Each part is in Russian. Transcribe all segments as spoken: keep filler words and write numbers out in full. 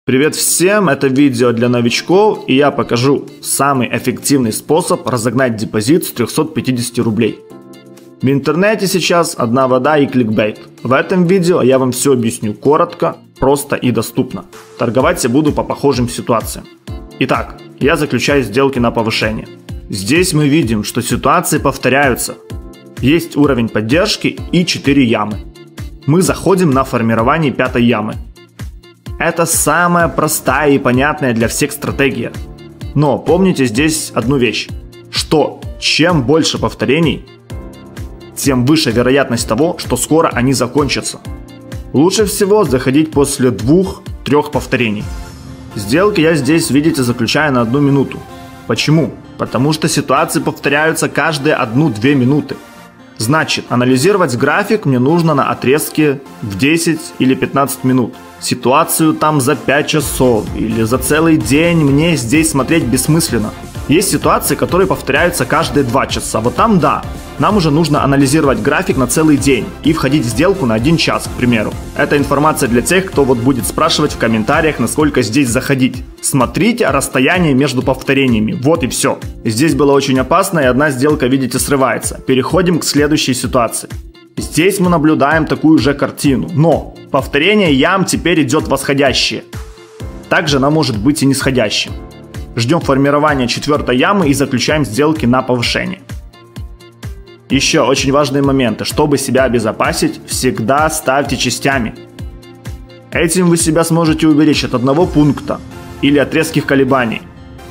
Привет всем, это видео для новичков, и я покажу самый эффективный способ разогнать депозит с трёхсот пятидесяти рублей. В интернете сейчас одна вода и кликбейт. В этом видео я вам все объясню коротко, просто и доступно. Торговать я буду по похожим ситуациям. Итак, я заключаю сделки на повышение. Здесь мы видим, что ситуации повторяются. Есть уровень поддержки и четыре ямы. Мы заходим на формирование пятой ямы. Это самая простая и понятная для всех стратегия. Но помните здесь одну вещь, что чем больше повторений, тем выше вероятность того, что скоро они закончатся. Лучше всего заходить после двух-трех повторений. Сделки я здесь, видите, заключаю на одну минуту. Почему? Потому что ситуации повторяются каждые одну-две минуты. Значит, анализировать график мне нужно на отрезке в десять или пятнадцать минут. Ситуацию там за пять часов или за целый день мне здесь смотреть бессмысленно. Есть ситуации, которые повторяются каждые два часа. Вот там да, нам уже нужно анализировать график на целый день и входить в сделку на один час, к примеру. Это информация для тех, кто вот будет спрашивать в комментариях, насколько здесь заходить. Смотрите расстояние между повторениями, вот и все. Здесь было очень опасно, и одна сделка, видите, срывается. Переходим к следующей ситуации. Здесь мы наблюдаем такую же картину, но повторение ям теперь идет восходящее. Также оно может быть и нисходящим. Ждем формирования четвертой ямы и заключаем сделки на повышение. Еще очень важные моменты. Чтобы себя обезопасить, всегда ставьте частями. Этим вы себя сможете уберечь от одного пункта или от резких колебаний.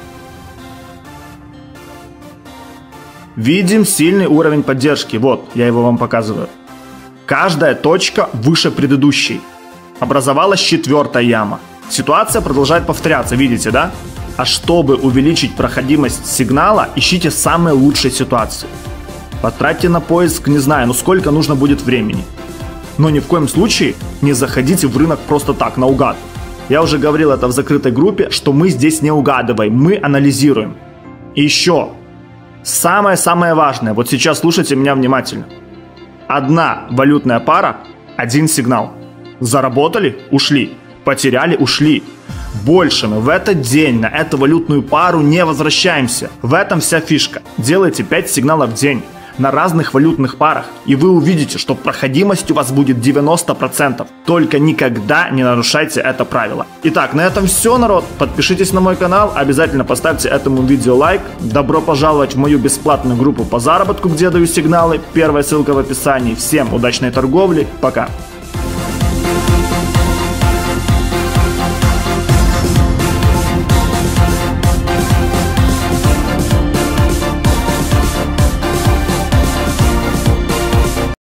Видим сильный уровень поддержки. Вот, я его вам показываю. Каждая точка выше предыдущей. Образовалась четвертая яма. Ситуация продолжает повторяться, видите, да? А чтобы увеличить проходимость сигнала, ищите самые лучшие ситуации. Потратьте на поиск, не знаю, ну сколько нужно будет времени. Но ни в коем случае не заходите в рынок просто так, наугад. Я уже говорил это в закрытой группе, что мы здесь не угадываем, мы анализируем. И еще, самое-самое важное, вот сейчас слушайте меня внимательно. Одна валютная пара, один сигнал. Заработали – ушли. Потеряли – ушли. Больше мы в этот день на эту валютную пару не возвращаемся. В этом вся фишка. Делайте пять сигналов в день на разных валютных парах, и вы увидите, что проходимость у вас будет девяносто процентов. Только никогда не нарушайте это правило. Итак, на этом все, народ. Подпишитесь на мой канал, обязательно поставьте этому видео лайк. Добро пожаловать в мою бесплатную группу по заработку, где я даю сигналы. Первая ссылка в описании. Всем удачной торговли. Пока.